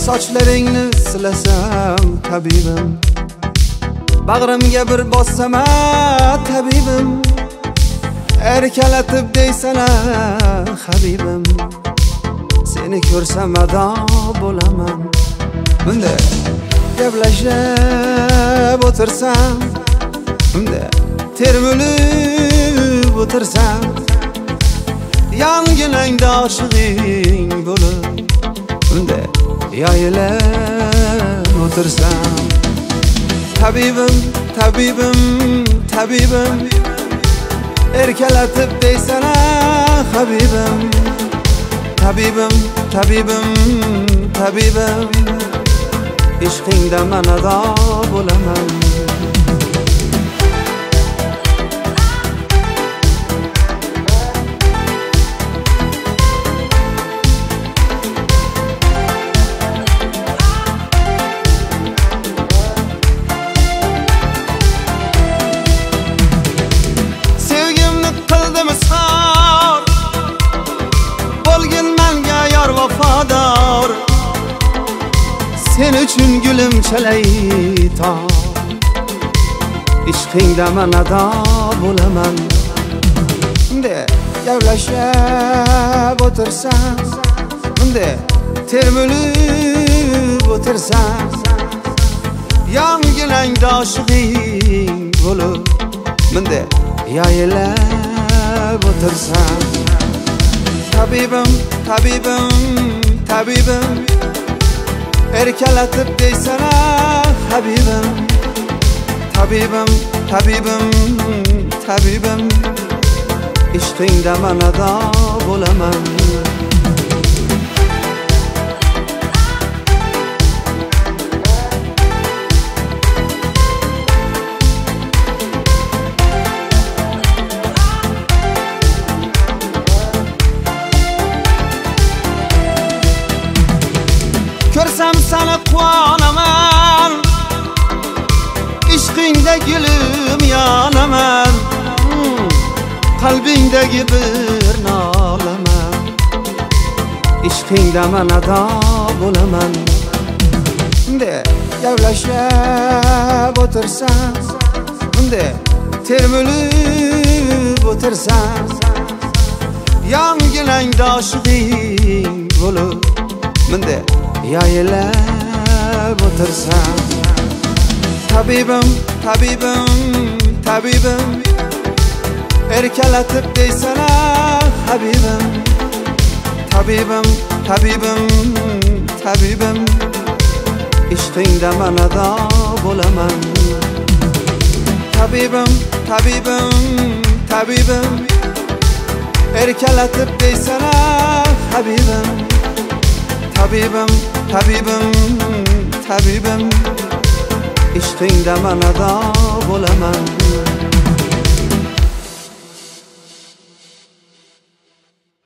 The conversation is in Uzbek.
Sochlaringni silasam tabibim, bag'rimga bir bossam tabibim, erkalatib deysan habibim, seni ko'rsam ado bo'laman. Bunda gaplashib o'tirsam, bunda termilib o'tirsam, yonginangda oshig'ing bo'lib, bunda yayilib o'tirsam. Tabibim, tabibim, tabibim, erkalatib deysan habibim, tabibim, tabibim, tabibim, ishqingda man ado bo'laman. Sen uchun gulim chalayton, ishqingda man ado bo'laman. Bunda gaplashib o'tirsam, bunda termilib o'tirsam, yonginangda oshig'ing bo'lib, bunda yayilib o'tirsam. Tabibim, tabibim, tabibim, erkalatib deysan habibim, tabibim, tabibim, tabibim, ishqingda man ado bo'laman. Ko'rsam seni quvonaman, ishqingda gulim yonaman, qalbingdagi bir nolaman, ishqingda man ado bo'laman. Bunda gaplashib o'tirsam, bunda termilib o'tirsam, yonginangda oshig'ing bo'lib, bunda yayilib o'tirsam. Tabibim, tabibim, tabibim, erkalatib deysan habibim, tabibim, tabibim, tabibim, ishqingda man ado bo'laman. Tabibim, tabibim, tabibim, erkalatib deysan habibim, tabibim, tabibim, tabibim, ishqingda man ado bo'laman.